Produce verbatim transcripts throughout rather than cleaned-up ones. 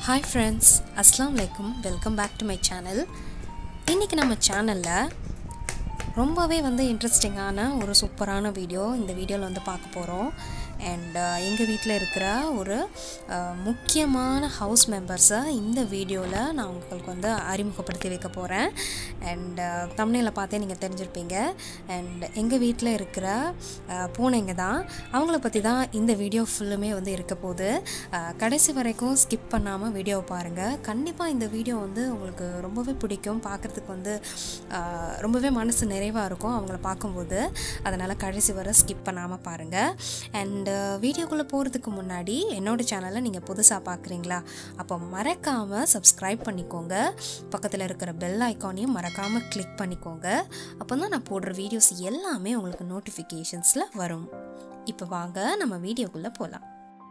Hi friends, Assalamu alaikum. Welcome back to my channel. இன்னைக்கு நம்ம சேனல்ல ரொம்பவே வந்து இன்ட்ரஸ்டிங்கான ஒரு சூப்பரான வீடியோ இந்த வீடியோல வந்து பார்க்க போறோம். And எங்க வீட்ல இருக்கிற ஒரு முக்கியமான ஹவுஸ் மெம்பர்ஸை இந்த வீடியோல நான் உங்களுக்கு வந்து அறிமுகப்படுத்தி வைக்க போறேன். And thumbnail பார்த்தே நீங்க தெரிஞ்சிருப்பீங்க. And எங்க வீட்ல இருக்கிற பூனைங்க தான். அவங்கள பத்தி தான் இந்த வீடியோ ஃபுல்லுமே வந்து இருக்க போகுது. கடைசி வரைக்கும் ஸ்கிப் பண்ணாம வீடியோவை பாருங்க. கண்டிப்பா இந்த வீடியோ வந்து உங்களுக்கு ரொம்பவே பிடிக்கும். பார்க்கிறதுக்கு வந்து ரொம்பவே மனசு நிறைவா இருக்கும் அவங்கள பார்க்கும்போது. அதனால கடைசி வரை ஸ்கிப் பண்ணாம பாருங்க. And வீடியோக்குள்ள போறதுக்கு முன்னாடி என்னோட சேனலை நீங்க புதுசா பார்க்கறீங்களா அப்ப மறக்காம Subscribe பண்ணிக்கோங்க. பக்கத்துல இருக்கிற பெல் ஐகானையும் மறக்காம கிளிக் பண்ணிக்கோங்க. அப்பதான் நான் போடுற வீடியோஸ் எல்லாமே உங்களுக்கு நோட்டிஃபிகேஷன்ஸ்ல வரும். இப்போ வாங்க நம்ம வீடியோக்குள்ள போலாம்.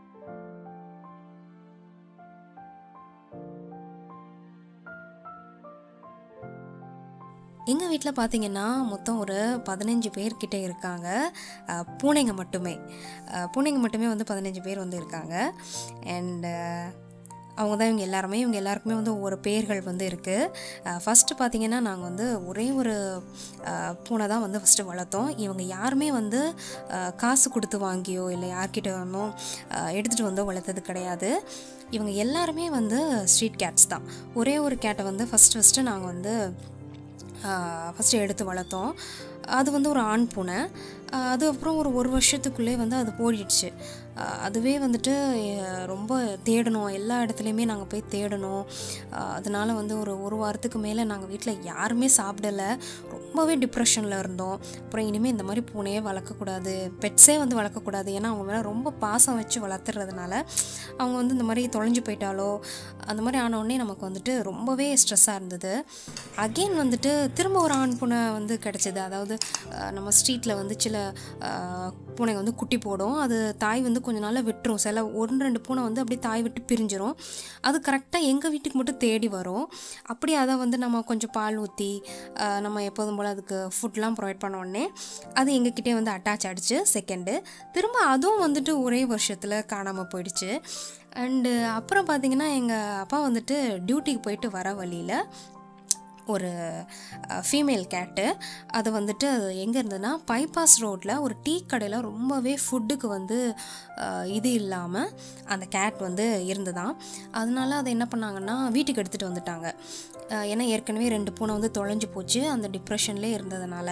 எங்கள் வீட்டில் பார்த்தீங்கன்னா மொத்தம் ஒரு பதினஞ்சு பேர்கிட்ட இருக்காங்க. பூனைங்க மட்டுமே பூனைங்க மட்டுமே வந்து பதினஞ்சு பேர் வந்து இருக்காங்க. அண்ட் அவங்க தான் இவங்க எல்லாருமே இவங்க எல்லாருக்குமே வந்து ஒவ்வொரு பேர்கள் வந்து இருக்குது. ஃபஸ்ட்டு பார்த்திங்கன்னா நாங்கள் வந்து ஒரே ஒரு பூனை தான் வந்து ஃபஸ்ட்டு வளர்த்தோம். இவங்க யாருமே வந்து காசு கொடுத்து வாங்கியோ இல்லை யார்கிட்ட வேணுமோ எடுத்துகிட்டு வந்து வளர்த்தது கிடையாது. இவங்க எல்லாருமே வந்து ஸ்ட்ரீட் கேட்ஸ் தான். ஒரே ஒரு கேட்டை வந்து ஃபஸ்ட்டு ஃபஸ்ட்டு நாங்கள் வந்து ஃபஸ்ட்டு எடுத்து வளர்த்தோம். அது வந்து ஒரு ஆண் பூனை. அது அப்புறம் ஒரு ஒரு வருஷத்துக்குள்ளே வந்து அது போயிடுச்சு. அதுவே வந்துட்டு ரொம்ப தேடணும், எல்லா இடத்துலையுமே நாங்கள் போய் தேடணும். அதனால் வந்து ஒரு ஒரு வாரத்துக்கு மேலே நாங்கள் வீட்டில் யாருமே சாப்பிடலை. ரொம்பவே டிப்ரெஷனில் இருந்தோம். அப்புறம் இனிமேல் இந்த மாதிரி பூனையே வளர்க்கக்கூடாது, பெட்ஸே வந்து வளர்க்கக்கூடாது. ஏன்னா அவங்க மேலே ரொம்ப பாசம் வச்சு வளர்த்துறதுனால அவங்க வந்து இந்த மாதிரி தொலைஞ்சு போயிட்டாலோ அந்த மாதிரி ஆனோடனே நமக்கு வந்துட்டு ரொம்பவே ஸ்ட்ரெஸ்ஸாக இருந்தது. அகெயின் வந்துட்டு திரும்ப ஒரு ஆண் பூனை வந்து கிடச்சிது. அதாவது நம்ம ஸ்ட்ரீட்டில் வந்து சில பூனை வந்து குட்டி போடும். அது தாய் வந்து கொஞ்ச நாளில் விட்டுரும். சில ஒன்று ரெண்டு பூனை வந்து அப்படியே தாய் விட்டு பிரிஞ்சிரும். அது கரெக்டாக எங்கள் வீட்டுக்கு மட்டும் தேடி வரும். அப்படி அதை வந்து நம்ம கொஞ்சம் பால் ஊற்றி நம்ம எப்போதும் போல் அதுக்கு ஃபுட்லாம் ப்ரொவைட் பண்ண உடனே அது எங்ககிட்டே வந்து அட்டாச் ஆகிடுச்சு. செகண்டு திரும்ப அதுவும் வந்துட்டு ஒரே வருஷத்தில் காணாமல் போயிடுச்சு. அண்டு அப்புறம் பார்த்திங்கன்னா எங்கள் அப்பா வந்துட்டு டியூட்டிக்கு போயிட்டு வர வழியில் ஒரு ஃபீமேல் கேட்டு அது வந்துட்டு எங்கே இருந்ததுன்னா பைபாஸ் ரோட்டில் ஒரு டீ கடையில் ரொம்பவே ஃபுட்டுக்கு வந்து இது இல்லாமல் அந்த கேட் வந்து இருந்துதான். அதனால அதை என்ன பண்ணாங்கன்னா வீட்டுக்கு எடுத்துகிட்டு வந்துட்டாங்க. ஏன்னா ஏற்கனவே ரெண்டு பூனை வந்து தொலைஞ்சு போச்சு. அந்த டிப்ரெஷன்லேயே இருந்ததுனால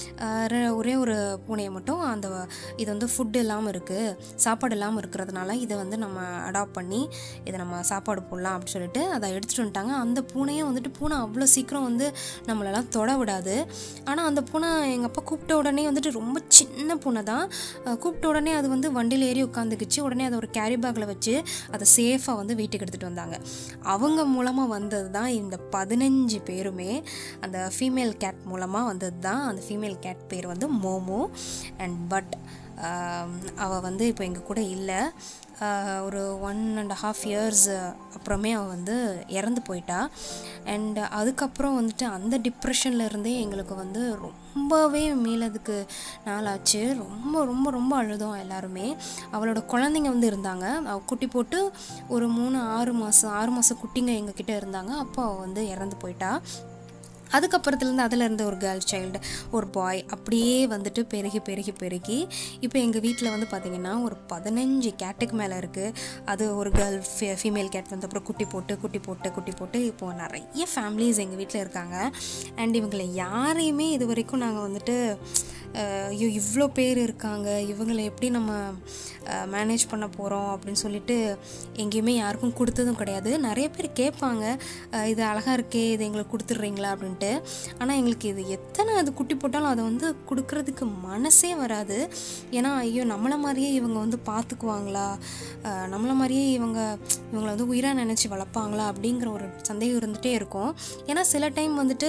ஒரே ஒரு பூனையை மட்டும் அந்த இது வந்து ஃபுட்டு இல்லாமல் இருக்குது, சாப்பாடு இல்லாமல் இருக்கிறதுனால இதை வந்து நம்ம அடாப்ட் பண்ணி இதை நம்ம சாப்பாடு போடலாம் அப்படின்னு சொல்லிட்டு அதை எடுத்துகிட்டு வந்துட்டாங்க. அந்த பூனையை வந்துட்டு பூனை அவ்வளோ சீக்கிரம் வந்து நம்மளெல்லாம் தொட விடாது. ஆனால் அந்த பூனை எங்கள் அப்பா கூப்பிட்ட உடனே வந்துட்டு ரொம்ப சின்ன பூனை தான். கூப்பிட்ட உடனே அது வந்து வண்டியில் ஏறி உட்காந்துக்குச்சு. உடனே அதை ஒரு கேரி பேக்கில் வச்சு அதை சேஃபாக வந்து வீட்டுக்கு எடுத்துகிட்டு வந்தாங்க. அவங்க மூலமாக வந்தது தான் இந்த பதினஞ்சு பேருமே. அந்த ஃபீமேல் கேட் மூலமாக வந்தது தான். அந்த ஃபீமேல் கேட் பேர் வந்து மோமோ. அண்ட் பட் அவள் வந்து இப்போ எங்கள் கூட இல்லை. ஒரு ஒன் அண்ட் ஹாஃப் இயர்ஸ் அப்புறமே அவள் வந்து இறந்து போயிட்டா. அண்ட் அதுக்கப்புறம் வந்துட்டு அந்த டிப்ரெஷனில் இருந்தே எங்களுக்கு வந்து ரொம்பவே மீளதுக்கு நாளாச்சு. ரொம்ப ரொம்ப ரொம்ப அழுதோம் எல்லாருமே. அவளோட குழந்தைங்க வந்து இருந்தாங்க. அவள் குட்டி போட்டு ஒரு மூணு ஆறு மாதம் ஆறு மாதம் குட்டிங்க எங்ககிட்ட இருந்தாங்க. அப்போ அவள் வந்து இறந்து போயிட்டா. அதுக்கப்புறத்துலேருந்து அதில் இருந்த ஒரு கேர்ள் சைல்டு ஒரு பாய் அப்படியே வந்துட்டு பெருகி பெருகி பெருகி இப்போ எங்கள் வீட்டில் வந்து பார்த்திங்கன்னா ஒரு பதினஞ்சு கேட்டுக்கு மேலே இருக்குது. அது ஒரு கேர்ள் ஃபீ ஃபீமேல் கேட் வந்து அப்புறம் குட்டி போட்டு குட்டி போட்டு குட்டி போட்டு இப்போது நிறைய ஃபேமிலிஸ் எங்கள் வீட்டில் இருக்காங்க. அண்ட் இவங்களை யாரையுமே இது வரைக்கும் நாங்கள் வந்துட்டு ஐயோ இவ்வளோ பேர் இருக்காங்க, இவங்களை எப்படி நம்ம மேனேஜ் பண்ண போகிறோம் அப்படின்னு சொல்லிட்டு எங்கேயுமே யாருக்கும் கொடுத்ததும் கிடையாது. நிறைய பேர் கேட்பாங்க, இது அழகாக இருக்கே, இது எங்களுக்கு கொடுத்துட்றீங்களா அப்படின்ட்டு. ஆனால் எங்களுக்கு இது எத்தனை அது குட்டி போட்டாலும் அதை வந்து கொடுக்கறதுக்கு மனசே வராது. ஏன்னா ஐயோ நம்மளை மாதிரியே இவங்க வந்து பார்த்துக்குவாங்களா, நம்மளை மாதிரியே இவங்க இவங்களை வந்து உயிராக நினச்சி வளர்ப்பாங்களா அப்படிங்கிற ஒரு சந்தேகம் இருந்துகிட்டே இருக்கும். ஏன்னா சில டைம் வந்துட்டு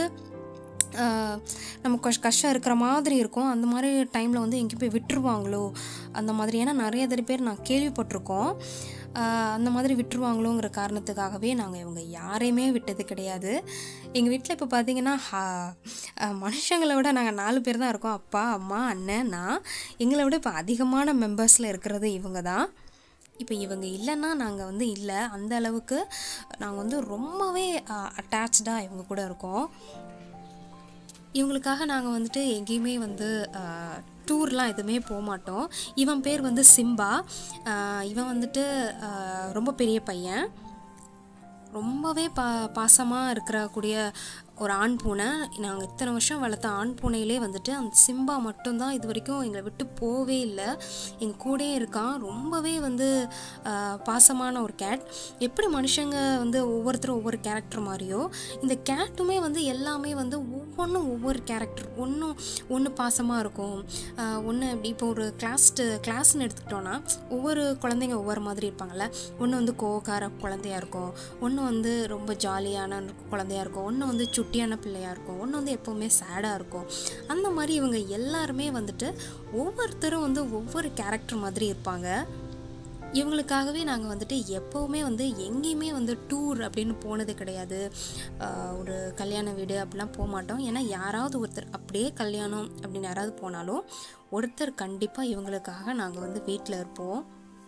நமக்கு கொஞ்சம் கஷ்டம் இருக்கிற மாதிரி இருக்கும். அந்த மாதிரி டைமில் வந்து எங்கேயும் போய் விட்டுருவாங்களோ அந்த மாதிரி. ஏன்னா நிறைய தடவை பேர் நான் கேள்விப்பட்டிருக்கோம். அந்த மாதிரி விட்டுருவாங்களோங்கிற காரணத்துக்காகவே நாங்கள் இவங்க யாரையுமே விட்டது கிடையாது. எங்கள் வீட்டில் இப்போ பார்த்திங்கன்னா மனுஷங்களை விட நாங்கள் நாலு பேர் தான் இருக்கோம். அப்பா, அம்மா, அண்ணன், நான். எங்களை விட இப்போ அதிகமான மெம்பர்ஸில் இருக்கிறது இவங்க தான். இப்போ இவங்க இல்லைன்னா நாங்கள் வந்து இல்லை, அந்த அளவுக்கு நாங்கள் வந்து ரொம்பவே அட்டாச்சாக இவங்க கூட இருக்கோம். இவங்களுக்காக நாங்கள் வந்துட்டு எங்கேயுமே வந்து டூர்லாம் எதுவுமே போக மாட்டோம். இவன் பேர் வந்து சிம்பா. இவன் வந்துட்டு ரொம்ப பெரிய பையன், ரொம்பவே பா பாசமாக இருக்கக்கூடிய ஒரு ஆண் பூனை. நாங்கள் இத்தனை வருஷம் வளர்த்த ஆண் பூனையிலே வந்துட்டு அந்த சிம்பா மட்டும்தான் இது வரைக்கும் எங்களை விட்டு போவே இல்லை, எங்கள் கூடயே இருக்கான். ரொம்பவே வந்து பாசமான ஒரு கேட். எப்படி மனுஷங்க வந்து ஒவ்வொருத்தரும் ஒவ்வொரு கேரக்டர் மாதிரியோ, இந்த கேட்டுமே வந்து எல்லாமே வந்து ஒவ்வொன்றும் ஒவ்வொரு கேரக்டர். ஒன்றும் ஒன்று பாசமாக இருக்கும், ஒன்று இப்படி. இப்போ ஒரு கிளாஸ் கிளாஸ்ன்னு எடுத்துக்கிட்டோன்னா ஒவ்வொரு குழந்தைங்க ஒவ்வொரு மாதிரி இருப்பாங்கள்ல. ஒன்று வந்து கோவக்கார குழந்தையாக இருக்கும், ஒன்று வந்து ரொம்ப ஜாலியான குழந்தையாக இருக்கும், ஒன்று வந்து சுட்டியான பிள்ளையாக இருக்கும், ஒன்று வந்து எப்போவுமே சேடாக இருக்கும். அந்த மாதிரி இவங்க எல்லாருமே வந்துட்டு ஒவ்வொருத்தரும் வந்து ஒவ்வொரு கேரக்டர் மாதிரி இருப்பாங்க. இவங்களுக்காகவே நாங்கள் வந்துட்டு எப்போவுமே வந்து எங்கேயுமே வந்து டூர் அப்படின்னு போனது கிடையாது. ஒரு கல்யாண வீடு அப்படிலாம் போக மாட்டோம். ஏன்னா யாராவது ஒருத்தர் அப்படியே கல்யாணம் அப்படின்னு யாராவது போனாலும் ஒருத்தர் கண்டிப்பாக இவங்களுக்காக நாங்கள் வந்து வீட்டில் இருப்போம்.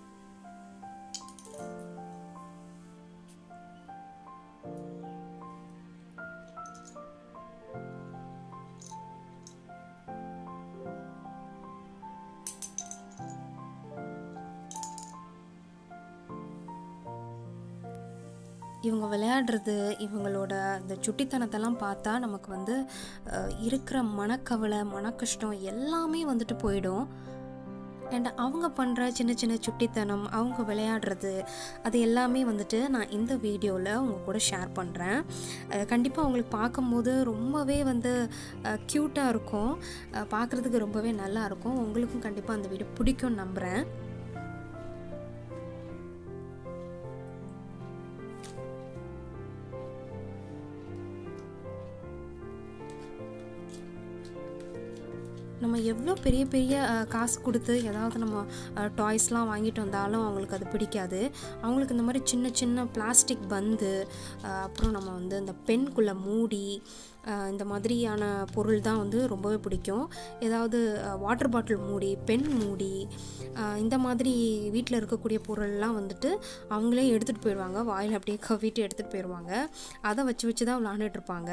இவங்க விளையாடுறது, இவங்களோட இந்த சுட்டித்தனத்தெல்லாம் பார்த்தா நமக்கு வந்து இருக்கிற மனக்கவலை, மனக்கஷ்டம் எல்லாமே வந்துட்டு போயிடும். அண்ட் அவங்க பண்ணுற சின்ன சின்ன சுட்டித்தனம், அவங்க விளையாடுறது, அது எல்லாமே வந்துட்டு நான் இந்த வீடியோவில் உங்கள் கூட ஷேர் பண்ணுறேன். கண்டிப்பாக அவங்களுக்கு பார்க்கும்போது ரொம்பவே வந்து க்யூட்டாக இருக்கும், பார்க்குறதுக்கு ரொம்பவே நல்லா இருக்கும். உங்களுக்கும் கண்டிப்பாக அந்த வீடியோ பிடிக்கும்னு நம்புகிறேன். நம்ம எவ்வளோ பெரிய பெரிய காசு கொடுத்து ஏதாவது நம்ம டாய்ஸ்லாம் வாங்கிட்டு வந்தாலும் அவங்களுக்கு அது பிடிக்காது. அவங்களுக்கு இந்த மாதிரி சின்ன சின்ன பிளாஸ்டிக் பந்து, அப்புறம் நம்ம வந்து இந்த பென்குள்ளே மூடி, இந்த மாதிரியான பொருள் தான் வந்து ரொம்பவே பிடிக்கும். ஏதாவது வாட்டர் பாட்டில் மூடி, பென் மூடி, இந்த மாதிரி வீட்டில் இருக்கக்கூடிய பொருள்லாம் வந்துட்டு அவங்களே எடுத்துகிட்டு போயிடுவாங்க. வாயில் அப்படியே கவிட்டு எடுத்துகிட்டு போயிடுவாங்க. அதை வச்சு வச்சு தான் விளாண்டுட்டு இருப்பாங்க.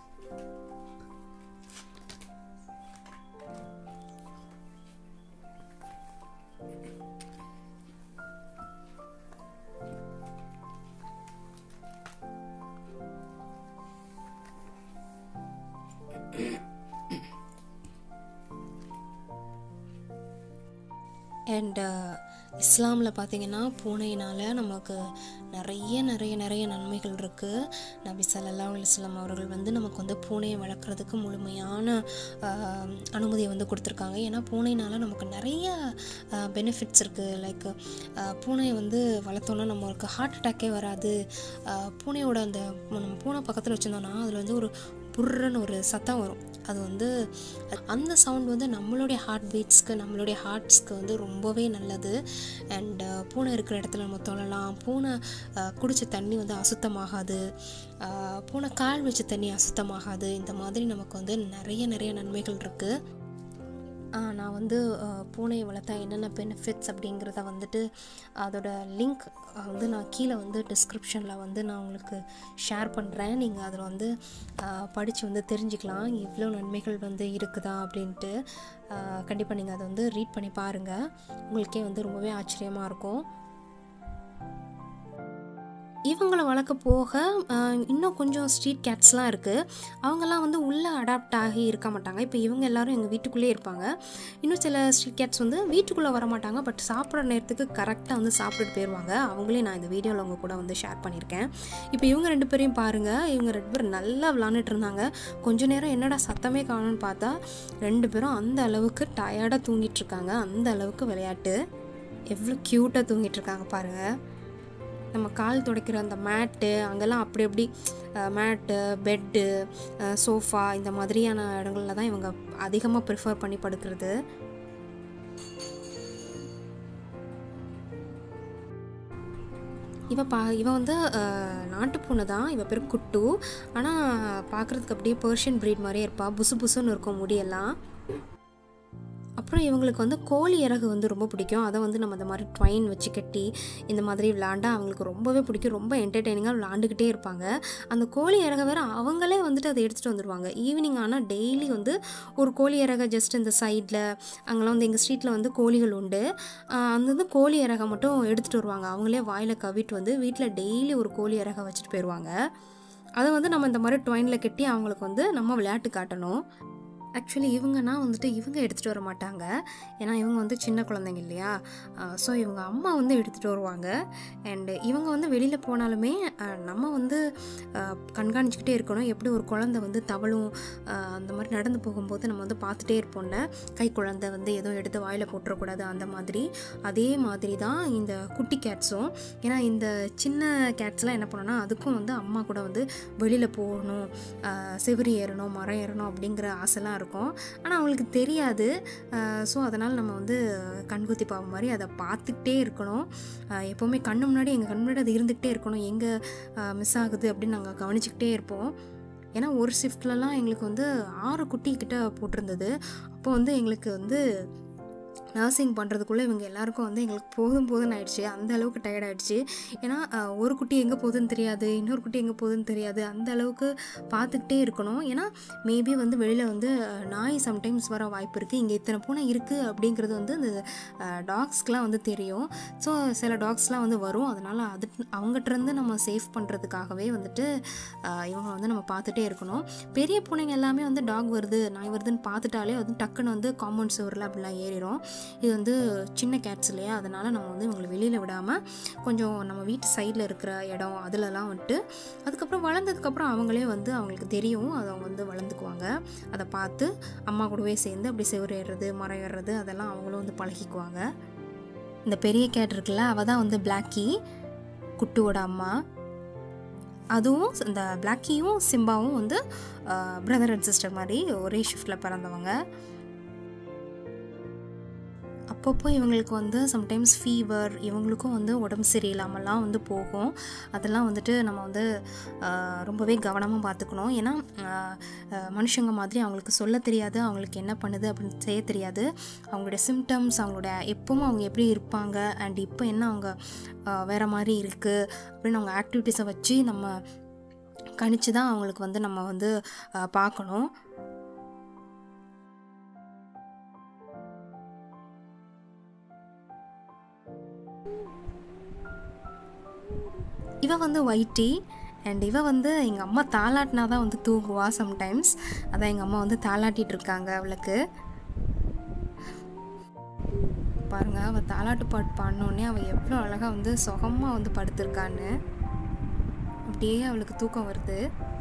அண்ட் இஸ்லாமில் பார்த்திங்கன்னா பூனையினால் நமக்கு நிறைய நிறைய நிறைய நன்மைகள் இருக்குது. நபி ஸல்லல்லாஹு அலைஹி வஸல்லம் அவர்கள் வந்து நமக்கு வந்து பூனையை வளர்க்குறதுக்கு முழுமையான அனுமதியை வந்து கொடுத்துருக்காங்க. ஏன்னா பூனையினால் நமக்கு நிறைய பெனிஃபிட்ஸ் இருக்குது. லைக் பூனையை வந்து வளர்த்தோன்னா நம்மளுக்கு ஹார்ட் அட்டாக்கே வராது. பூனையோட அந்த நம்ம பூனை பக்கத்தில் வச்சுருந்தோன்னா அதில் வந்து ஒரு புர்ன்னு ஒரு சத்தம் வரும். அது வந்து அந்த சவுண்ட் வந்து நம்மளுடைய ஹார்ட் பீட்ஸ்க்கு, நம்மளுடைய ஹார்ட்ஸ்க்கு வந்து ரொம்பவே நல்லது. அண்ட் பூனை இருக்கிற இடத்துல நம்ம தொழலாம். பூனை குடித்த தண்ணி வந்து அசுத்தமாகாது, பூனை கால் வச்ச தண்ணி அசுத்தமாகாது. இந்த மாதிரி நமக்கு வந்து நிறைய நிறைய நன்மைகள் இருக்குது. நான் வந்து பூனையை வளர்த்தா என்னென்ன பெனிஃபிட்ஸ் அப்படிங்கிறத வந்துட்டு அதோட லிங்க் வந்து நான் கீழே வந்து டிஸ்கிரிப்ஷனில் வந்து நான் உங்களுக்கு ஷேர் பண்ணுறேன். நீங்கள் அதில் வந்து படித்து வந்து தெரிஞ்சுக்கலாம் இவ்வளோ நன்மைகள் வந்து இருக்குதா அப்படின்ட்டு. கண்டிப்பாக நீங்கள் அதை வந்து ரீட் பண்ணி பாருங்கள், உங்களுக்கே வந்து ரொம்பவே ஆச்சரியமாக இருக்கும். இவங்களை வளர்க்க போக இன்னும் கொஞ்சம் ஸ்ட்ரீட் கேட்ஸ்லாம் இருக்குது. அவங்கெல்லாம் வந்து உள்ளே அடாப்ட் ஆகி இருக்க மாட்டாங்க. இப்போ இவங்க எல்லோரும் எங்கள் வீட்டுக்குள்ளே இருப்பாங்க. இன்னும் சில ஸ்ட்ரீட் கேட்ஸ் வந்து வீட்டுக்குள்ளே வர மாட்டாங்க, பட் சாப்பிட்ற நேரத்துக்கு கரெக்டாக வந்து சாப்பிட்டுட்டு போயிடுவாங்க. அவங்களே நான் இந்த வீடியோவில் அவங்க கூட வந்து ஷேர் பண்ணியிருக்கேன். இப்போ இவங்க ரெண்டு பேரையும் பாருங்கள். இவங்க ரெண்டு பேரும் நல்லா விளாண்டுட்டு இருந்தாங்க. கொஞ்ச நேரம் என்னடா சத்தமே காணும்னு பார்த்தா ரெண்டு பேரும் அந்த அளவுக்கு டயர்டாக தூங்கிட்டு இருக்காங்க. அந்த அளவுக்கு விளையாட்டு, எவ்வளோ க்யூட்டாக தூங்கிட்டு இருக்காங்க பாருங்கள். நம்ம கால் துடைக்கிற அந்த மேட்டு அங்கெல்லாம் அப்படி அப்படி மேட்டு, பெட்டு, சோஃபா இந்த மாதிரியான இடங்களில் தான் இவங்க அதிகமாக ப்ரிஃபர் பண்ணி படுக்கிறது. இவ பா இவ வந்து நாட்டுப்பூனை தான். இவ பேர் குட்டு. ஆனால் பார்க்குறதுக்கு அப்படியே பர்ஷியன் ப்ரீட் மாதிரியே இருப்பாள். புசு புசுன்னு இருக்கும் முடியெல்லாம். அப்புறம் இவங்களுக்கு வந்து கோழி இறகு வந்து ரொம்ப பிடிக்கும். அதை வந்து நம்ம இந்த மாதிரி ட்வைன் வச்சு கட்டி இந்த மாதிரி விளாண்டா அவங்களுக்கு ரொம்பவே பிடிக்கும். ரொம்ப என்டர்டெய்னிங்காக விளாண்டுக்கிட்டே இருப்பாங்க. அந்த கோழி இறகை வேறு அவங்களே வந்துட்டு அதை எடுத்துகிட்டு வந்துடுவாங்க. ஈவினிங் ஆனால் டெய்லி வந்து ஒரு கோழி இறகை ஜஸ்ட் இந்த சைடில் அங்கெல்லாம் வந்து எங்கள் ஸ்ட்ரீட்டில் வந்து கோழிகள் உண்டு. அந்த வந்து கோழி இறகை மட்டும் எடுத்துகிட்டு வருவாங்க. அவங்களே வாயில் கவிட்டு வந்து வீட்டில் டெய்லி ஒரு கோழி இறகை வச்சுட்டு போயிடுவாங்க. அதை வந்து நம்ம இந்த மாதிரி ட்வைனில் கட்டி அவங்களுக்கு வந்து நம்ம விளையாட்டு காட்டணும். ஆக்சுவலி இவங்கன்னா வந்துட்டு இவங்க எடுத்துகிட்டு வர மாட்டாங்க. ஏன்னா இவங்க வந்து சின்ன குழந்தைங்க இல்லையா. ஸோ இவங்க அம்மா வந்து எடுத்துகிட்டு வருவாங்க. அண்டு இவங்க வந்து வெளியில் போனாலுமே நம்ம வந்து கண்காணிச்சிக்கிட்டே இருக்கணும். எப்படி ஒரு குழந்தை வந்து தவளும் அந்த மாதிரி நடந்து போகும்போது நம்ம வந்து பார்த்துட்டே இருப்போம்ல, கை குழந்தை வந்து எதுவும் எடுத்து வாயில் போட்டுறக்கூடாது அந்த மாதிரி. அதே மாதிரி தான் இந்த குட்டி கேட்ஸும். ஏன்னா இந்த சின்ன கேட்ஸ்லாம் என்ன பண்ணோன்னா அதுக்கும் வந்து அம்மா கூட வந்து வெளியில் போகணும், செவரி ஏறணும், மரம் ஏறணும் அப்படிங்கிற ஆசைலாம் இருக்கும். ஆனால் அவங்களுக்கு தெரியாது. ஸோ அதனால் நம்ம வந்து கண்குத்தி பாவம் மாதிரி அதை பார்த்துக்கிட்டே இருக்கணும். எப்போவுமே கண்ணு முன்னாடி எங்கள் கண் முன்னாடி அது இருந்துக்கிட்டே இருக்கணும். எங்கே மிஸ் ஆகுது அப்படின்னு நாங்கள் கவனிச்சிக்கிட்டே இருப்போம். ஏன்னா ஒரு ஷிஃப்ட்லலாம் எங்களுக்கு வந்து ஆறு குட்டி கிட்ட போட்டிருந்தது. அப்போ வந்து எங்களுக்கு வந்து நர்சிங் பண்ணுறதுக்குள்ளே இவங்க எல்லாருக்கும் வந்து எங்களுக்கு போதும் போதுன்னு ஆயிடுச்சு. அந்த அளவுக்கு டயர்ட் ஆகிடுச்சு. ஏன்னா ஒரு குட்டி எங்கே போகுதுன்னு தெரியாது, இன்னொரு குட்டி எங்கே போகுதுன்னு தெரியாது. அந்த அளவுக்கு பார்த்துக்கிட்டே இருக்கணும். ஏன்னா மேபி வந்து வெளியில் வந்து நாய் சம்டைம்ஸ் வர வாய்ப்பு இருக்குது. இங்கே இத்தனை பூனை இருக்குது அப்படிங்கிறது வந்து அந்த டாக்ஸ்க்கெலாம் வந்து தெரியும். ஸோ சில டாக்ஸ்லாம் வந்து வரும். அதனால் அது அவங்ககிட்டருந்து நம்ம சேஃப் பண்ணுறதுக்காகவே வந்துட்டு இவங்க வந்து நம்ம பார்த்துட்டே இருக்கணும். பெரிய பூனைங்க எல்லாமே வந்து டாக் வருது நாய் வருதுன்னு பார்த்துட்டாலே வந்து டக்குன்னு வந்து காம்பவுண்ட் சுவரில் அப்படிலாம் ஏறிடும். இது வந்து சின்ன கேட்ஸ் இல்லையா, அதனால் நம்ம வந்து இவங்களை வெளியில் விடாமல் கொஞ்சம் நம்ம வீட்டு சைடில் இருக்கிற இடம் அதிலலாம் வந்துட்டு அதுக்கப்புறம் வளர்ந்ததுக்கப்புறம் அவங்களே வந்து அவங்களுக்கு தெரியும், அதை அவங்க வந்து வளர்ந்துக்குவாங்க. அதை பார்த்து அம்மா கூடவே சேர்ந்து அப்படி செவரு ஏறுறது, மரம் ஏறுறது அதெல்லாம் அவங்களும் வந்து பழகிக்குவாங்க. இந்த பெரிய கேட் இருக்குல்ல, அவள் தான் வந்து பிளாக்கி, குட்டுவோட அம்மா. அதுவும் இந்த பிளாக்கியும் சிம்பாவும் வந்து பிரதர் அண்ட் சிஸ்டர் மாதிரி ஒரே ஷிஃப்டில் பிறந்தவங்க. அப்பப்போ இவங்களுக்கு வந்து சம்டைம்ஸ் ஃபீவர், இவங்களுக்கும் வந்து உடம்பு சரியில்லாமலாம் வந்து போகும். அதெல்லாம் வந்துட்டு நம்ம வந்து ரொம்பவே கவனமாக பார்த்துக்கணும். ஏன்னா மனுஷங்க மாதிரி அவங்களுக்கு சொல்ல தெரியாது, அவங்களுக்கு என்ன பண்ணுது அப்படின்னு செய்ய தெரியாது. அவங்களுடைய சிம்டம்ஸ், அவங்களோட எப்பவும் அவங்க எப்படி இருப்பாங்க அண்ட் இப்போ என்ன அவங்க வேறு மாதிரி இருக்குது அப்படின்னு அவங்க ஆக்டிவிட்டீஸை வச்சு நம்ம கணிச்சு தான் அவங்களுக்கு வந்து நம்ம வந்து பார்க்கணும். இவ வந்து ஒயிட்டி அண்ட் இவ வந்து எங்கள் அம்மா தாளாட்டினா தான் வந்து தூங்குவா சம்டைம்ஸ். அதான் எங்கள் அம்மா வந்து தாளாட்டிகிட்டு இருக்காங்க அவளுக்கு. பாருங்கள், அவள் தாளாட்டு பாட்டு பாடினோடனே அவள் எவ்வளோ அழகாக வந்து சுகமாக வந்து படுத்திருக்கான்னு. அப்படியே அவளுக்கு தூக்கம் வருது.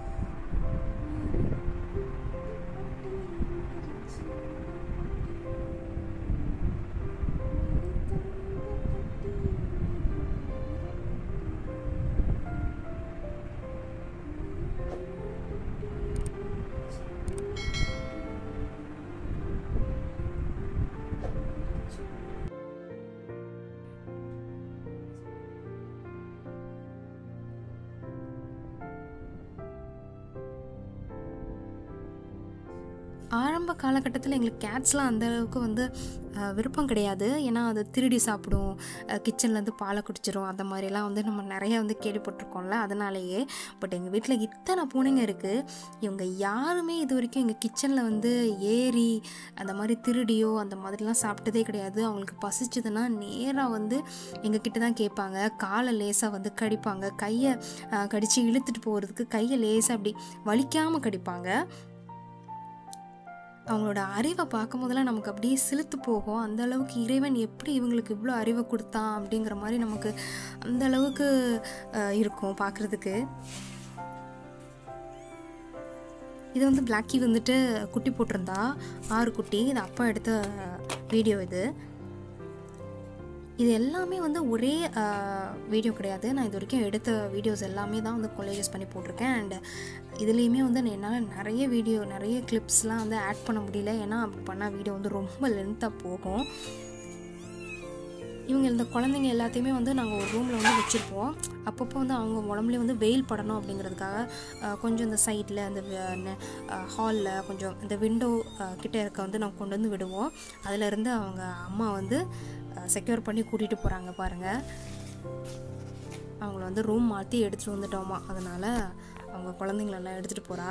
ஆரம்ப காலகட்டத்தில் எங்களுக்கு கேட்ஸ்லாம் அந்தளவுக்கு வந்து விருப்பம் கிடையாது. ஏன்னா அது திருடி சாப்பிடும், கிச்சன்லேருந்து பாலை குடிச்சிடும், அந்த மாதிரிலாம் வந்து நம்ம நிறையா வந்து கேள்விப்பட்டிருக்கோம்ல, அதனாலேயே. பட் எங்கள் வீட்டில் இத்தனை பூனைங்க இருக்குது. இவங்க யாருமே இது வரைக்கும் எங்கள் கிச்சனில் வந்து ஏறி அந்த மாதிரி திருடியோ அந்த மாதிரிலாம் சாப்பிட்டதே கிடையாது. அவங்களுக்கு பசிச்சதுன்னா நேராக வந்து எங்கள் கிட்ட தான் கேட்பாங்க. காலை லேசாக வந்து கடிப்பாங்க, கையை கடித்து இழுத்துட்டு போகிறதுக்கு கையை லேசாக அப்படி வலிக்காமல் கடிப்பாங்க. அவங்களோட அறிவை பார்க்கும் போதெல்லாம் நமக்கு அப்படியே சிலுத்து போகும். அந்த அளவுக்கு இறைவன் எப்படி இவங்களுக்கு இவ்வளோ அறிவை கொடுத்தான் அப்படிங்கிற மாதிரி நமக்கு அந்த அளவுக்கு இருக்கும் பார்க்குறதுக்கு. இது வந்து பிளாக்கி வந்துட்டு குட்டி போட்டிருந்தா, ஆறு குட்டி. இது அப்பா எடுத்த வீடியோ. இது இது எல்லாமே வந்து ஒரே வீடியோ கிடையாது. நான் இது வரைக்கும் எடுத்த வீடியோஸ் எல்லாமே தான் வந்து கொலேஜஸ் பண்ணி போட்டிருக்கேன். அண்ட் இதுலேயுமே வந்து என்னால் நிறைய வீடியோ நிறைய கிளிப்ஸ்லாம் வந்து ஆட் பண்ண முடியல. ஏன்னா அப்படி பண்ணால் வீடியோ வந்து ரொம்ப லென்த்தாக போகும். இவங்க இந்த குழந்தைங்க எல்லாத்தையுமே வந்து நாங்கள் ஒரு ரூமில் வந்து வச்சுருப்போம். அப்பப்போ வந்து அவங்க உடம்புலேயே வந்து வெயில் படணும் அப்படிங்கிறதுக்காக கொஞ்சம் இந்த சைடில் அந்த ஹாலில் கொஞ்சம் இந்த விண்டோ கிட்டே இருக்க வந்து நாங்கள் கொண்டு வந்து விடுவோம். அதிலேருந்து அவங்க அம்மா வந்து செக்யூர் பண்ணி கூட்டிகிட்டு போகிறாங்க பாருங்கள். அவங்கள வந்து ரூம் மாற்றி எடுத்துகிட்டு வந்துட்டோமா, அதனால் அவங்க குழந்தைங்களெல்லாம் எடுத்துகிட்டு போகிறா.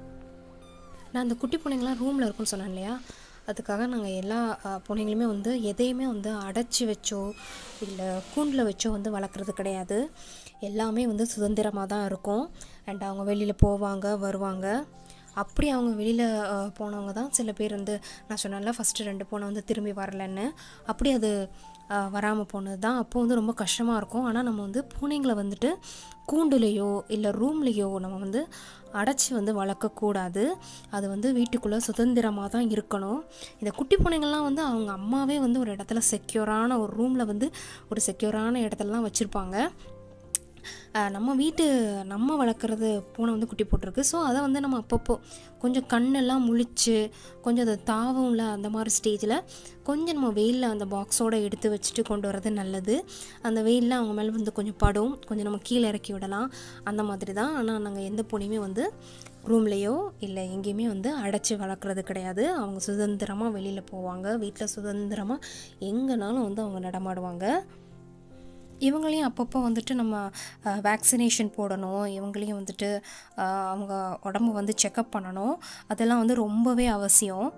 நான் அந்த குட்டி பூனைங்களாம் ரூமில் இருக்குன்னு சொன்னேன் இல்லையா, அதுக்காக நாங்கள் எல்லா பூனைங்களுமே வந்து எதையுமே வந்து அடைச்சி வச்சோ இல்லை கூண்டில் வச்சோ வந்து வளர்க்குறது கிடையாது. எல்லாமே வந்து சுதந்திரமாக தான் இருக்கும். அண்ட் அவங்க வெளியில் போவாங்க வருவாங்க. அப்படி அவங்க வெளியில் போனவங்க தான் சில பேர் வந்து நான் சொன்னேன்ல ஃபஸ்ட்டு ரெண்டு பூனை வந்து திரும்பி வரலன்னு, அப்படி அது வராமல் போனது தான். அப்போது வந்து ரொம்ப கஷ்டமாக இருக்கும். ஆனால் நம்ம வந்து பூனைங்களை வந்துட்டு கூண்டுலேயோ இல்லை ரூம்லேயோ நம்ம வந்து அடைச்சி வந்து வளர்க்கக்கூடாது. அது வந்து வீட்டுக்குள்ளே சுதந்திரமாக தான் இருக்கணும். இந்த குட்டி பூனைங்கள்லாம் வந்து அவங்க அம்மாவே வந்து ஒரு இடத்துல செக்யூரான ஒரு ரூமில் வந்து ஒரு செக்யூரான இடத்துலலாம் வச்சுருப்பாங்க. நம்ம வீட்டு நம்ம வளர்க்குறது பூனை வந்து குட்டி போட்டிருக்கு. ஸோ அதை வந்து நம்ம அப்பப்போ கொஞ்சம் கண்ணெல்லாம் முழிச்சு கொஞ்சம் அதை தாவும்ல, அந்த மாதிரி ஸ்டேஜில் கொஞ்சம் நம்ம வெயிலில் அந்த பாக்ஸோடு எடுத்து வச்சுட்டு கொண்டு வரது நல்லது. அந்த வெயிலில் அவங்க மேலே வந்து கொஞ்சம் படும், கொஞ்சம் நம்ம கீழே இறக்கி விடலாம், அந்த மாதிரி தான். ஆனால் நாங்கள் எந்த பூனையுமே வந்து ரூம்லேயோ இல்லை எங்கேயுமே வந்து அடைச்சி வளர்க்குறது கிடையாது. அவங்க சுதந்திரமாக வெளியில் போவாங்க, வீட்டில் சுதந்திரமாக எங்கேனாலும் வந்து அவங்க நடமாடுவாங்க. இவங்களையும் அப்பப்போ வந்துட்டு நம்ம வேக்சினேஷன் போடணும், இவங்களையும் வந்துட்டு அவங்க உடம்பு வந்து செக்கப் பண்ணணும். அதெல்லாம் வந்து ரொம்பவே அவசியம்.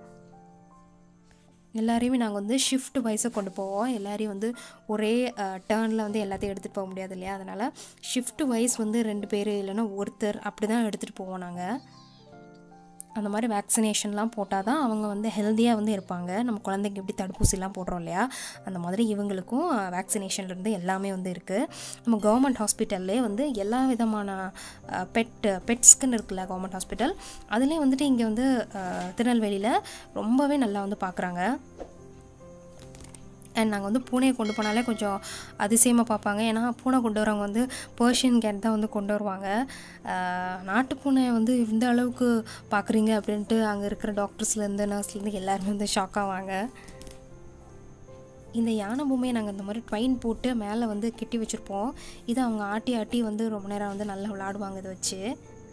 எல்லாரையுமே நாங்கள் வந்து ஷிஃப்ட் வைஸாக கொண்டு போவோம். எல்லாரையும் வந்து ஒரே டேர்னில் வந்து எல்லாத்தையும் எடுத்துகிட்டு போக முடியாது இல்லையா, அதனால் ஷிஃப்ட் வைஸ் வந்து ரெண்டு பேர் இல்லைன்னா ஒருத்தர் அப்படி தான் எடுத்துகிட்டு போவோம் நாங்கள். அந்த மாதிரி வேக்சினேஷன்லாம் போட்டால் தான் அவங்க வந்து ஹெல்த்தியாக வந்து இருப்பாங்க. நம்ம குழந்தைக்கு எப்படி தடுப்பூசிலாம் போடுறோம் இல்லையா, அந்த மாதிரி இவங்களுக்கும் வேக்சினேஷன்லேருந்து எல்லாமே வந்து இருக்குது. நம்ம கவர்மெண்ட் ஹாஸ்பிட்டல்லே வந்து எல்லா விதமான பெட் பெட்ஸ்க்குன்னு இருக்குல்ல கவர்மெண்ட் ஹாஸ்பிட்டல், அதுலேயே வந்துட்டு இங்கே வந்து திருநெல்வேலியில் ரொம்பவே நல்லா வந்து பார்க்குறாங்க. அண்ட் நாங்கள் வந்து பூனையை கொண்டு போனாலே கொஞ்சம் அதிசயமாக பார்ப்பாங்க. ஏன்னா பூனை கொண்டு வரவங்க வந்து பர்ஷியன் கேட் தான் வந்து கொண்டு வருவாங்க. நாட்டு பூனையை வந்து இந்த அளவுக்கு பார்க்குறீங்க அப்படின்ட்டு அங்கே இருக்கிற டாக்டர்ஸ்லேருந்து நர்ஸ்லேருந்து எல்லாருமே வந்து ஷாக் ஆவாங்க. இந்த யானை பொம்மையை நாங்கள் இந்த மாதிரி ட்வைன் போட்டு மேலே வந்து கட்டி வச்சுருப்போம். இதை அவங்க ஆட்டி ஆட்டி வந்து ரொம்ப நேரம் வந்து நல்லா விளாடுவாங்க இதை வச்சு.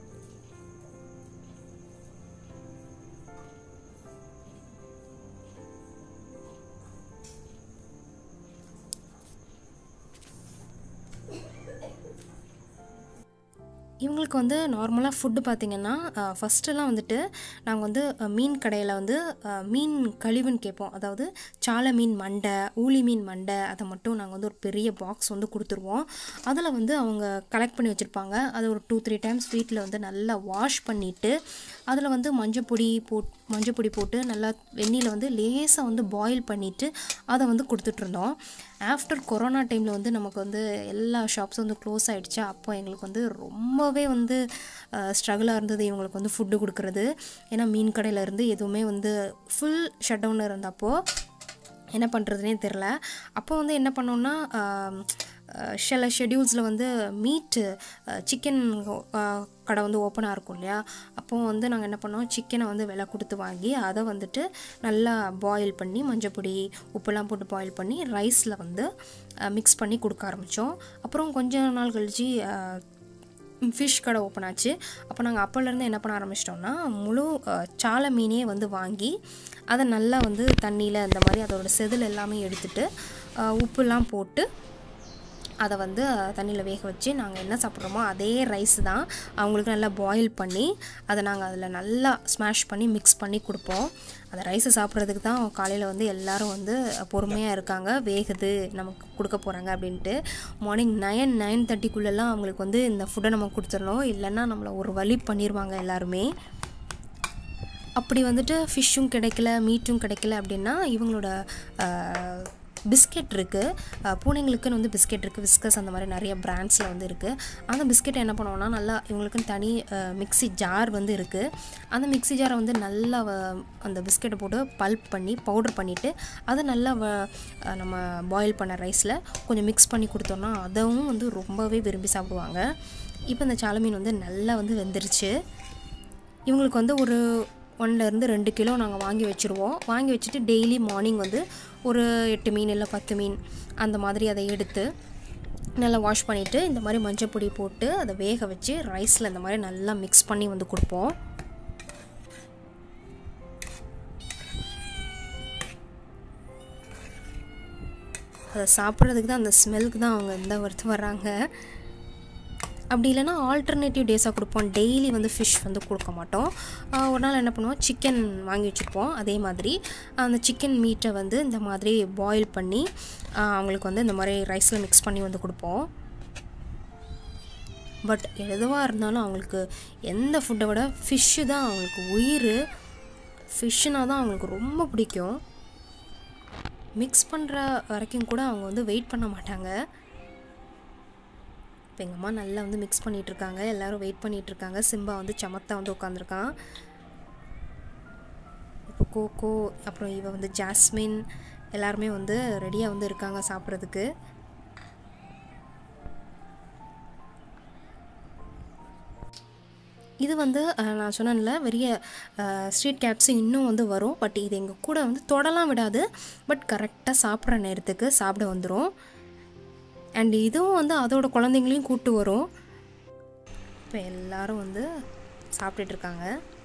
இவங்களுக்கு வந்து நார்மலாக ஃபுட்டு பார்த்திங்கன்னா ஃபஸ்ட்டெல்லாம் வந்துட்டு நாங்கள் வந்து மீன் கடையில் வந்து மீன் கழிவுன்னு கேட்போம். அதாவது சாலை மீன் மண்டை, ஊளி மீன் மண்டை, அதை மட்டும் நாங்கள் வந்து ஒரு பெரிய பாக்ஸ் வந்து கொடுத்துருவோம். அதில் வந்து அவங்க கலெக்ட் பண்ணி வச்சுருப்பாங்க. அதை ஒரு டூ த்ரீ டைம்ஸ் வீட்டில் வந்து நல்லா வாஷ் பண்ணிவிட்டு அதில் வந்து மஞ்சப்பொடி போட் மஞ்சப்பொடி போட்டு நல்லா வெந்நீரில் வந்து லேசாக வந்து பாயில் பண்ணிவிட்டு அதை வந்து கொடுத்துட்ருந்தோம். ஆஃப்டர் கொரோனா டைமில் வந்து நமக்கு வந்து எல்லா ஷாப்ஸும் வந்து க்ளோஸ் ஆகிடுச்சு. அப்போ எங்களுக்கு வந்து ரொம்பவே வந்து ஸ்ட்ரகிளாக இருந்தது இவங்களுக்கு வந்து ஃபுட்டு கொடுக்குறது. ஏன்னா மீன் கடையில் இருந்து எதுவுமே வந்து ஃபுல் ஷட் டவுன் இருந்தப்போ என்ன பண்ணுறதுனே தெரில. அப்போ வந்து என்ன பண்ணோன்னா சில ஷெட்யூல்ஸில் வந்து மீட்டு சிக்கன் கடை வந்து ஓப்பனாக இருக்கும் இல்லையா, அப்போது வந்து நாங்கள் என்ன பண்ணோம், சிக்கனை வந்து விலை கொடுத்து வாங்கி அதை வந்துட்டு நல்லா பாயில் பண்ணி மஞ்சப்பொடி உப்புலாம் போட்டு பாயில் பண்ணி ரைஸில் வந்து மிக்ஸ் பண்ணி கொடுக்க ஆரம்பித்தோம். அப்புறம் கொஞ்ச நாள் கழிச்சு ஃபிஷ் கடை ஓப்பன் ஆச்சு. அப்போ நாங்கள் அப்போலேருந்து என்ன பண்ண ஆரம்பிச்சிட்டோம்னா முழு சாலை மீனே வந்து வாங்கி அதை நல்லா வந்து தண்ணியில் இந்த மாதிரி அதோட செதில் எல்லாமே எடுத்துகிட்டு உப்புலாம் போட்டு அதை வந்து தண்ணியில் வேக வச்சு நாங்கள் என்ன சாப்பிட்றோமோ அதே ரைஸ் தான் அவங்களுக்கு நல்லா பாயில் பண்ணி அதை நாங்கள் அதில் நல்லா ஸ்மாஷ் பண்ணி மிக்ஸ் பண்ணி கொடுப்போம். அந்த ரைஸை சாப்பிட்றதுக்கு தான் காலையில் வந்து எல்லோரும் வந்து பொறுமையாக இருக்காங்க, வேகுது நமக்கு கொடுக்க போகிறாங்க அப்படின்ட்டு. மார்னிங் நைன் நைன் தேர்ட்டிக்குள்ளெல்லாம் அவங்களுக்கு வந்து இந்த ஃபுட்டை நம்ம கொடுத்துடணும், இல்லைன்னா நம்மளை ஒரு வழி பண்ணிடுவாங்க எல்லாருமே. அப்படி வந்துட்டு ஃபிஷ்ஷும் கிடைக்கல மீட்டும் கிடைக்கல அப்படின்னா இவங்களோட பிஸ்கெட் இருக்குது, பூனைங்களுக்குன்னு வந்து பிஸ்கெட் இருக்குது, விஸ்கஸ் அந்த மாதிரி நிறைய பிராண்ட்ஸில் வந்து இருக்குது. அந்த பிஸ்கெட்டை என்ன பண்ணுவோன்னா நல்லா இவங்களுக்குன்னு தனி மிக்ஸி ஜார் வந்து இருக்குது. அந்த மிக்ஸி ஜாரை வந்து நல்லா அந்த பிஸ்கெட்டை போட்டு பல்ப் பண்ணி பவுடர் பண்ணிவிட்டு அதை நல்லா நம்ம பாயில் பண்ண ரைஸில் கொஞ்சம் மிக்ஸ் பண்ணி கொடுத்தோன்னா அதுவும் வந்து ரொம்பவே விரும்பி சாப்பிடுவாங்க. இப்போ இந்த சாலை மீன் வந்து நல்லா வந்து வெந்துருச்சு. இவங்களுக்கு வந்து ஒரு ஒன்லேருந்து ரெண்டு கிலோ நாங்கள் வாங்கி வச்சுருவோம். வாங்கி வச்சுட்டு டெய்லி மார்னிங் வந்து ஒரு எட்டு மீன் இல்லை பத்து மீன் அந்த மாதிரி அதை எடுத்து நல்லா வாஷ் பண்ணிவிட்டு இந்த மாதிரி மஞ்சள் பொடி போட்டு அதை வேக வச்சு ரைஸில் இந்த மாதிரி நல்லா மிக்ஸ் பண்ணி வந்து கொடுப்போம். அதை சாப்பிட்றதுக்கு தான், அந்த ஸ்மெல்க்கு தான் அவங்க இந்த வருத்து வர்றாங்க. அப்படி இல்லைனா ஆல்டர்னேட்டிவ் டேஸாக கொடுப்போம். டெய்லி வந்து ஃபிஷ் வந்து கொடுக்க மாட்டோம். ஒரு நாள் என்ன பண்ணுவோம், சிக்கன் வாங்கி வச்சுருப்போம். அதே மாதிரி அந்த சிக்கன் மீட்டை வந்து இந்த மாதிரி பாயில் பண்ணி அவங்களுக்கு வந்து இந்த மாதிரி ரைஸில் மிக்ஸ் பண்ணி வந்து கொடுப்போம். பட் எதுவாக இருந்தாலும் அவங்களுக்கு எந்த ஃபுட்டை விட ஃபிஷ்ஷு தான் அவங்களுக்கு உயிர். ஃபிஷ்ஷுனா தான் அவங்களுக்கு ரொம்ப பிடிக்கும். மிக்ஸ் பண்ணுற வரைக்கும் கூட அவங்க வந்து வெயிட் பண்ண மாட்டாங்க. இப்போ எங்கள் அம்மா நல்லா வந்து மிக்ஸ் பண்ணிகிட்ருக்காங்க. எல்லோரும் வெயிட் பண்ணிகிட்ருக்காங்க. சிம்பா வந்து சமத்தா வந்து உட்காந்துருக்கான். இப்போ கோகோ அப்புறம் இவ வந்து ஜாஸ்மின் எல்லாருமே வந்து ரெடியாக வந்து இருக்காங்க சாப்பிட்றதுக்கு. இது வந்து நான் சொன்னேன்ல, பெரிய ஸ்ட்ரீட் கேட்ஸு இன்னும் வந்து வரும். பட் இது எங்கள் கூட வந்து தொடலாம் விடாது. பட் கரெக்டாக சாப்பிட்ற நேரத்துக்கு சாப்பிட வந்துடும். அண்ட் இதுவும் வந்து அதோட குழந்தைங்களையும் கூப்பிட்டு வரும். இப்போ எல்லோரும் வந்து சாப்பிட்டுட்ருக்காங்க.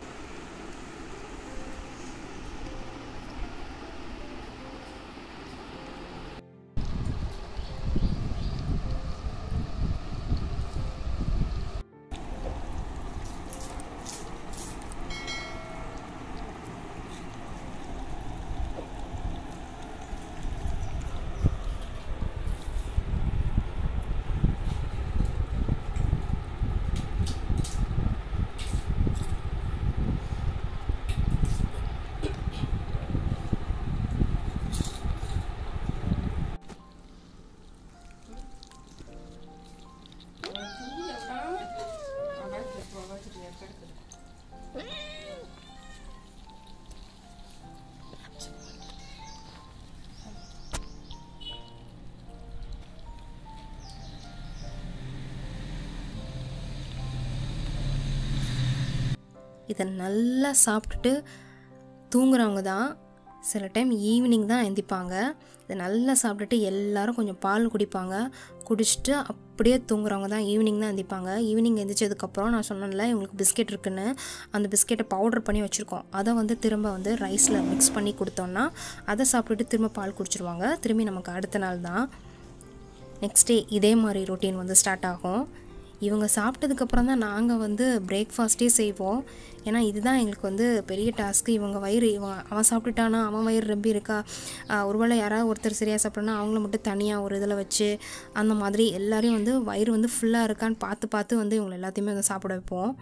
இதை நல்லா சாப்பிட்டுட்டு தூங்குறவங்க தான் சில டைம் ஈவினிங் தான் எந்திப்பாங்க. இதை நல்லா சாப்பிட்டுட்டு எல்லோரும் கொஞ்சம் பால் குடிப்பாங்க. குடிச்சிட்டு அப்படியே தூங்குறவங்க தான் ஈவினிங் தான் எந்திப்பாங்க. ஈவினிங் எந்திரிச்சதுக்கப்புறம் நான் சொன்னேன்ல இவங்களுக்கு பிஸ்கெட் இருக்குன்னு, அந்த பிஸ்கெட்டை பவுடர் பண்ணி வச்சுருக்கோம். அதை வந்து திரும்ப வந்து ரைஸில் மிக்ஸ் பண்ணி கொடுத்தோன்னா அதை சாப்பிட்டுட்டு திரும்ப பால் குடிச்சிருவாங்க. திரும்பி நமக்கு அடுத்த நாள் தான் நெக்ஸ்ட் டே இதே மாதிரி ரொட்டீன் வந்து ஸ்டார்ட் ஆகும். இவங்க சாப்பிட்டதுக்கப்புறம் தான் நாங்கள் வந்து பிரேக்ஃபாஸ்ட்டே செய்வோம். ஏன்னா இதுதான் எங்களுக்கு வந்து பெரிய டாஸ்க்கு. இவங்க வயிறு இவன் அவன் சாப்பிட்டுட்டானா, அவன் வயிறு ரொம்ப இருக்கா, ஒருவேளை யாராவது ஒருத்தர் சரியாக சாப்பிட்றனா அவங்கள மட்டும் தனியாக ஒரு இதில் வச்சு அந்த மாதிரி எல்லாரையும் வந்து வயிறு வந்து ஃபுல்லாக இருக்கான்னு பார்த்து பார்த்து வந்து இவங்களை எல்லாத்தையுமே வந்து சாப்பிட வைப்போம்.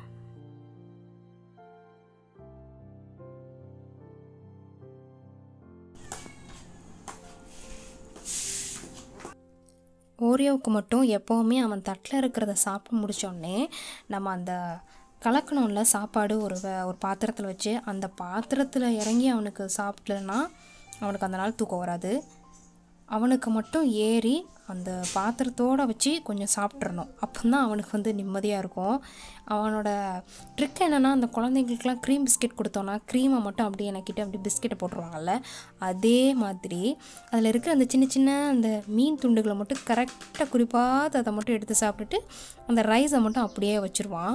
ஓரியோவுக்கு மட்டும் எப்போவுமே அவன் தட்டில் இருக்கிறத சாப்பிட்டு முடித்தோடனே நம்ம அந்த கலக்கணும்ல சாப்பாடு ஒரு ஒரு பாத்திரத்தில் வச்சு அந்த பாத்திரத்தில் இறங்கி அவனுக்கு சாப்பிட்லன்னா அவனுக்கு அந்த நாள் தூக்கம் வராது. அவனுக்கு மட்டும் ஏறி அந்த பாத்திரத்தோடு வச்சு கொஞ்சம் சாப்பிட்றணும். அப்போ தான் அவனுக்கு வந்து நிம்மதியாக இருக்கும். அவனோட ட்ரிக் என்னென்னா, அந்த குழந்தைங்களுக்குலாம் க்ரீம் பிஸ்கெட் கொடுத்தோன்னா க்ரீமை மட்டும் அப்படியே எனக்கிட்ட அப்படி பிஸ்கெட்டை போட்டுருவாங்கல்ல, அதே மாதிரி அதில் இருக்கிற அந்த சின்ன சின்ன அந்த மீன் துண்டுகளை மட்டும் கரெக்டாக குறிப்பாக அதை மட்டும் எடுத்து சாப்பிட்டுட்டு அந்த ரைஸை மட்டும் அப்படியே வச்சுருவான்.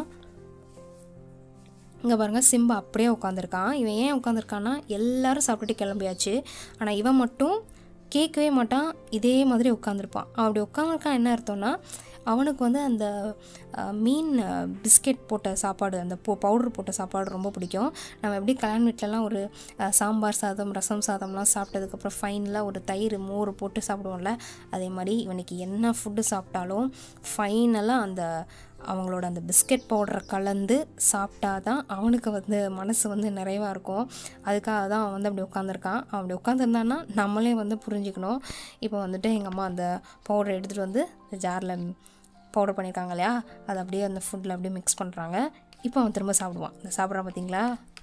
இங்கே பாருங்கள், சிம்பா அப்படியே உட்காந்துருக்கான். இவன் ஏன் உட்காந்துருக்கான்னா எல்லோரும் சாப்பிட்டுட்டு கிளம்பியாச்சு. ஆனால் இவன் மட்டும் கேட்கவே மாட்டான், இதே மாதிரி உட்காந்துருப்பான். அப்படி உட்காந்துருக்கான் என்ன அர்த்தம்னா அவனுக்கு வந்து அந்த மீன் பிஸ்கெட் போட்ட சாப்பாடு, அந்த போ பவுட்ரு போட்ட சாப்பாடு ரொம்ப பிடிக்கும். நம்ம எப்படி கல்யாண வீட்டிலலாம் ஒரு சாம்பார் சாதம் ரசம் சாதம்லாம் சாப்பிட்டதுக்கப்புறம் ஃபைனலாக ஒரு தயிர் மோர் போட்டு சாப்பிடுவோம்ல, அதே மாதிரி இவனுக்கு என்ன ஃபுட்டு சாப்பிட்டாலும் ஃபைனலாக அந்த அவங்களோட அந்த பிஸ்கெட் பவுடரை கலந்து சாப்பிட்டா தான் அவனுக்கு வந்து மனசு வந்து நிறைவாக இருக்கும். அதுக்காக தான் அவன் வந்து அப்படி உட்காந்துருக்கான். அவன் அப்படி உட்காந்துருந்தான்னா நம்மளே வந்து புரிஞ்சுக்கணும். இப்போ வந்துட்டு எங்கள் அம்மா அந்த பவுடரை எடுத்துகிட்டு வந்து இந்த ஜாரில் பவுடர் பண்ணியிருக்காங்க இல்லையா, அதை அப்படியே அந்த ஃபுட்டில் அப்படியே மிக்ஸ் பண்ணுறாங்க. இப்போ அவன் திரும்ப சாப்பிடுவான். இந்த சாப்பிட்றான் பார்த்தீங்களா,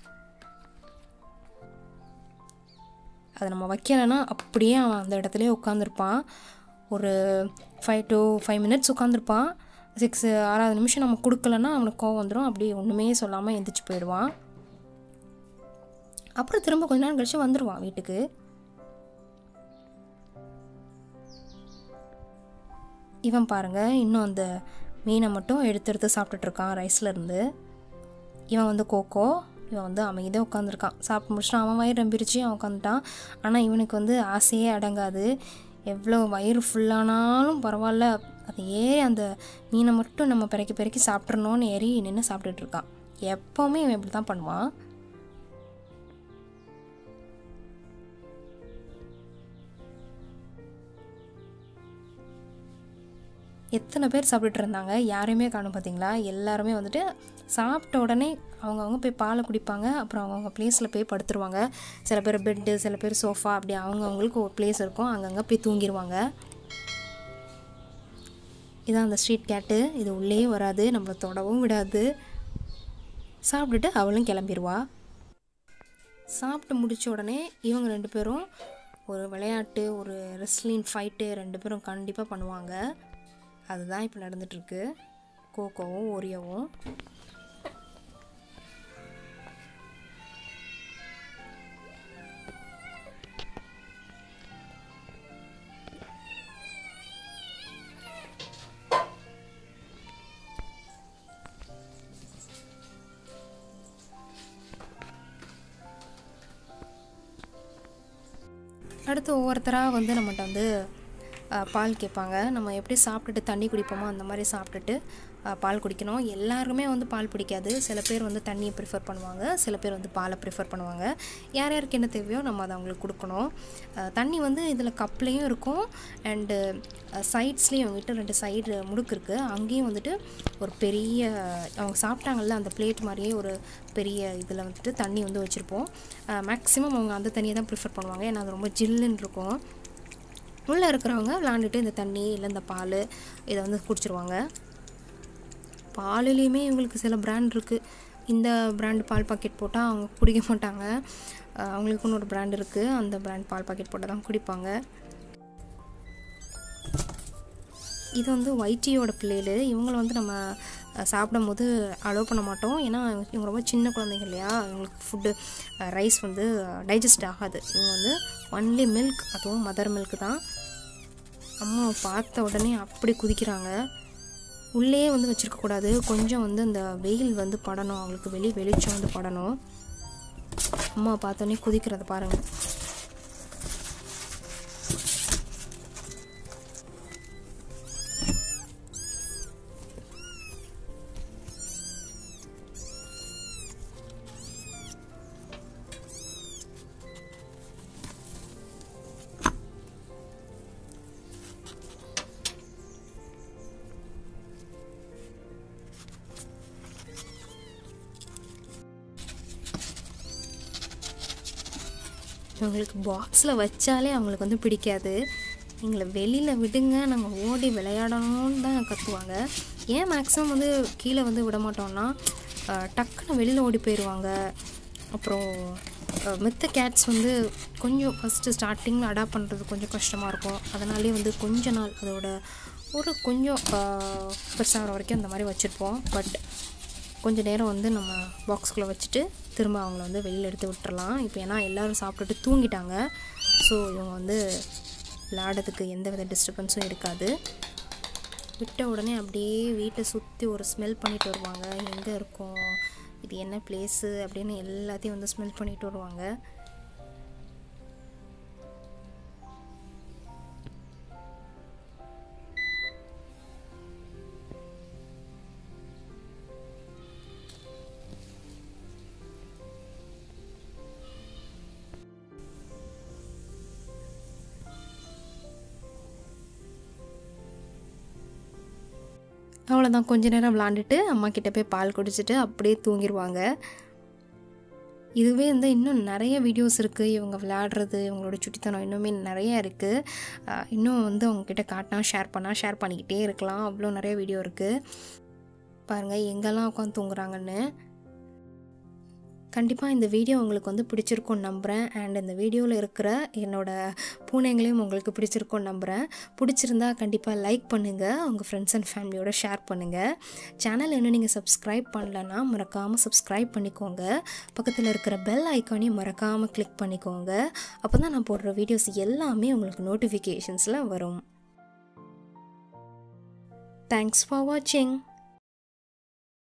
அதை நம்ம வைக்கலைன்னா அப்படியே அவன் அந்த இடத்துலையே உட்காந்துருப்பான். ஒரு ஃபைவ் டு ஃபைவ் மினிட்ஸ் உட்காந்துருப்பான். சிக்ஸ் ஆறாவது நிமிஷம் நம்ம கொடுக்கலன்னா அவனுக்கு கோவம் வந்துடும். அப்படியே ஒன்றுமே சொல்லாமல் எந்திரிச்சு போயிடுவான். அப்புறம் திரும்ப கொஞ்ச நேரம் கழிச்சு வந்துடுவான் வீட்டுக்கு. இவன் பாருங்கள் இன்னும் அந்த மீனை மட்டும் எடுத்து எடுத்து சாப்பிட்டுட்ருக்கான் ரைஸ்லேருந்து. இவன் வந்து கோகோ, இவன் வந்து அமைதியாக உட்காந்துருக்கான். சாப்பிட்டு முடிச்சுட்டு அவன் வயிறு நம்பிருச்சு, அவன் உட்காந்துட்டான். ஆனால் இவனுக்கு வந்து ஆசையே அடங்காது. எவ்வளோ வயிறு ஃபுல்லானாலும் பரவாயில்ல, அது ஏறி அந்த மீனை மட்டும் நம்ம பிறக்கி பிறக்கி சாப்பிட்றணுன்னு ஏறி நின்று சாப்பிட்டுட்ருக்கான். எப்போவுமே இவன் இப்படி தான் பண்ணுவான். எத்தனை பேர் சாப்பிட்டுட்டு இருந்தாங்க, யாரையுமே காணும் பார்த்தீங்களா? எல்லாருமே வந்துட்டு சாப்பிட்ட உடனே அவங்கவுங்க போய் பாலை குடிப்பாங்க. அப்புறம் அவங்கவுங்க ப்ளேஸில் போய் படுத்துருவாங்க. சில பேர் பெட்டு, சில பேர் சோஃபா, அப்படி அவங்கவுங்களுக்கு ஒரு ப்ளேஸ் இருக்கும், அங்கங்கே போய் தூங்கிடுவாங்க. இதான் அந்த ஸ்ட்ரீட் கேட்டு. இது உள்ளே வராது, நம்மளை தொடவும் விடாது. சாப்பிட்டுட்டு அவளும் கிளம்பிடுவா. சாப்பிட்டு முடித்த உடனே இவங்க ரெண்டு பேரும் ஒரு விளையாட்டு, ஒரு ரெஸ்லிங் ஃபைட்டு ரெண்டு பேரும் கண்டிப்பாக பண்ணுவாங்க. அதுதான் இப்போ நடந்துகிட்ருக்கு. கோகோவும் ஓரியோவும். அடுத்து ஒவ்வொருத்தராக வந்து நம்மகிட்ட வந்து பால் கேட்பாங்க. நம்ம எப்படி சாப்பிட்டுட்டு தண்ணி குடிப்போமோ அந்த மாதிரி சாப்பிட்டுட்டு பால் குடிக்கணும். எல்லாருமே வந்து பால் பிடிக்காது. சில பேர் வந்து தண்ணியை ப்ரிஃபர் பண்ணுவாங்க, சில பேர் வந்து பாலை ப்ரிஃபர் பண்ணுவாங்க. யார் யாருக்கு என்ன தேவையோ நம்ம அதை அவங்களுக்கு கொடுக்கணும். தண்ணி வந்து இதில் கப்லேயும் இருக்கும், அண்டு சைட்ஸ்லேயும் அவங்ககிட்ட ரெண்டு சைடு முடுக்கு இருக்குது. அங்கேயும் வந்துட்டு ஒரு பெரிய அவங்க சாப்பிட்டாங்கல்ல அந்த பிளேட் மாதிரியே ஒரு பெரிய இதில் வந்துட்டு தண்ணி வந்து வச்சுருப்போம். மேக்ஸிமம் அவங்க அந்த தண்ணியை தான் ப்ரிஃபர் பண்ணுவாங்க, ஏன்னா அது ரொம்ப ஜில்லுன்னு இருக்கும். உள்ளே இருக்கிறவங்க விளாண்டுட்டு இந்த தண்ணி இல்லை இந்த பால் இதை வந்து குடிச்சிருவாங்க. பாலுலேயுமே இவங்களுக்கு சில பிராண்ட் இருக்குது. இந்த பிராண்டு பால் பாக்கெட் போட்டால் அவங்க குடிக்க மாட்டாங்க. அவங்களுக்குன்னு ஒரு பிராண்ட் இருக்குது, அந்த பிராண்ட் பால் பாக்கெட் போட்டால் தான் குடிப்பாங்க. இது வந்து ஒயிட்டியோட பிள்ளைகள். இவங்களை வந்து நம்ம சாப்பிடும் போது அலோவ் பண்ண மாட்டோம், ஏன்னா இவங்க ரொம்ப சின்ன குழந்தைங்க இல்லையா, இவங்களுக்கு ஃபுட்டு ரைஸ் வந்து டைஜஸ்ட் ஆகாது. இவங்க வந்து ஒன்லி மில்க், அதுவும் மதர் மில்க் தான். அம்மா பார்த்த உடனே அப்படி குதிக்கிறாங்க. உள்ளே வந்து வச்சுருக்கக்கூடாது, கொஞ்சம் வந்து அந்த வெயில் வந்து படணும், அவங்களுக்கு வெளி வெளிச்சம் வந்து படணும். அம்மா பார்த்தோன்னே குதிக்கிறத பாருங்கள். இவங்களுக்கு பாக்ஸில் வச்சாலே அவங்களுக்கு வந்து பிடிக்காது. எங்களை வெளியில் விடுங்க, நாங்கள் ஓடி விளையாடணும்னு தான் கற்றுவாங்க. ஏன் மேக்ஸிமம் வந்து கீழே வந்து விட மாட்டோம்னா, டக்குன்னு வெளியில் ஓடி போயிடுவாங்க. அப்புறம் மித்த கேட்ஸ் வந்து கொஞ்சம் ஃபஸ்ட்டு ஸ்டார்டிங்கில் அடாப்ட் பண்ணுறது கொஞ்சம் கஷ்டமாக இருக்கும். அதனாலே வந்து கொஞ்ச நாள் அதோட ஒரு கொஞ்சம் பெருசாகிற வரைக்கும் அந்த மாதிரி வச்சுருப்போம். பட் கொஞ்சம் நேரம் வந்து நம்ம பாக்ஸ்குள்ளே வச்சுட்டு திரும்ப அவங்கள வந்து வெளியில் எடுத்து விட்டுறலாம். இப்போ ஏன்னா எல்லோரும் சாப்பிட்டுட்டு தூங்கிட்டாங்க, ஸோ இவங்க வந்து விளையாடுறதுக்கு எந்த வித டிஸ்டர்பன்ஸும் இருக்காது. விட்ட உடனே அப்படியே வீட்டை சுற்றி ஒரு ஸ்மெல் பண்ணிட்டு வருவாங்க. எங்கே இருக்கும், இது என்ன பிளேஸு அப்படின்னு எல்லாத்தையும் வந்து ஸ்மெல் பண்ணிட்டு வருவாங்க. அவ்வளோதான், கொஞ்ச நேரம் விளாண்டுட்டு அம்மா கிட்டே போய் பால் குடிச்சிட்டு அப்படியே தூங்கிடுவாங்க. இதுவே வந்து இன்னும் நிறைய வீடியோஸ் இருக்குது, இவங்க விளையாடுறது, இவங்களோட சுட்டித்தனம் இன்னுமே நிறைய இருக்குது. இன்னும் வந்து அவங்கக்கிட்ட காட்டினா ஷேர் பண்ணால் ஷேர் பண்ணிக்கிட்டே இருக்கலாம், அவ்வளோ நிறைய வீடியோ இருக்குது. பாருங்கள் எங்கெல்லாம் உட்காந்து தூங்குறாங்கன்னு. கண்டிப்பாக இந்த வீடியோ உங்களுக்கு வந்து பிடிச்சிருக்கும்னு நம்புகிறேன். அண்ட் இந்த வீடியோவில் இருக்கிற என்னோடய பூனைங்களையும் உங்களுக்கு பிடிச்சிருக்கும்னு நம்புகிறேன். பிடிச்சிருந்தா கண்டிப்பாக லைக் பண்ணுங்கள், உங்கள் ஃப்ரெண்ட்ஸ் அண்ட் ஃபேமிலியோட ஷேர் பண்ணுங்கள். சேனல் இன்னும் நீங்கள் சப்ஸ்கிரைப் பண்ணலன்னா மறக்காமல் சப்ஸ்கிரைப் பண்ணிக்கோங்க. பக்கத்தில் இருக்கிற பெல் ஐக்கானையும் மறக்காமல் கிளிக் பண்ணிக்கோங்க. அப்போ தான் நான் போடுற வீடியோஸ் எல்லாமே உங்களுக்கு நோட்டிஃபிகேஷன்ஸில் வரும். தேங்க்ஸ் ஃபார் வாட்சிங்.